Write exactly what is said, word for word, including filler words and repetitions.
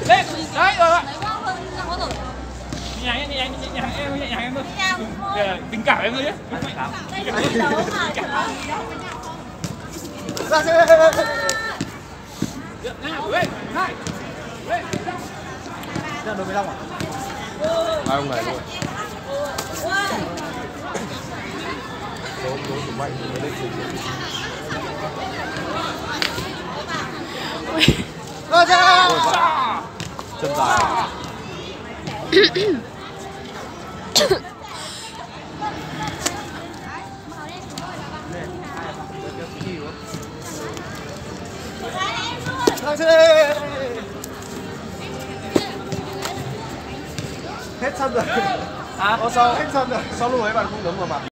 Lên. Đấy rồi ạ. Nhẹ nhàng, nhẹ nhàng, nhẹ nhàng em, nhẹ nhàng em thôi. Kìa, tình cảm em thôi nhé. Ra xe. Nào, lên, hai. Lên. Ra đội mười lăm à? Hai ông này luôn. Số số của mạnh mới lên sử dụng. Ra xe. Chân dài. Ra xe. Hết sân rồi. À, Ô sao hết sân rồi? Sao lúc ấy bạn không đấm vào mặt?